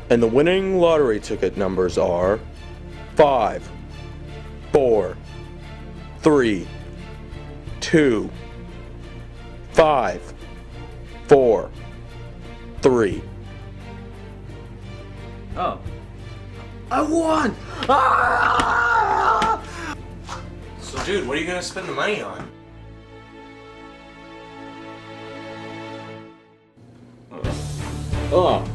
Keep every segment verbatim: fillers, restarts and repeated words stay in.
And the winning lottery ticket numbers are five, four, three, two, five, four, three. Oh. I won! Ah! So dude, what are you gonna spend the money on? Oh.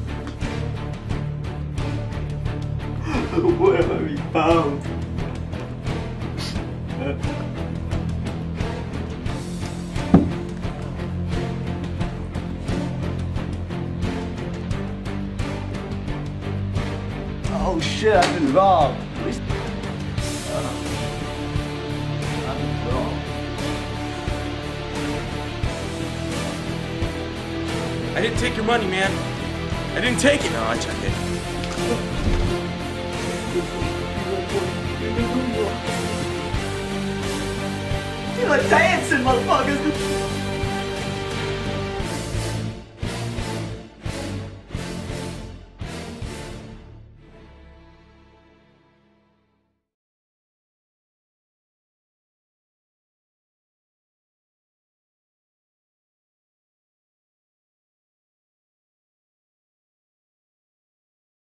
Where have I been found? Oh shit, I've been robbed. At least... uh, I've been robbed. I didn't take your money, man. I didn't take it. No, I took it. You're like dancing, motherfuckers!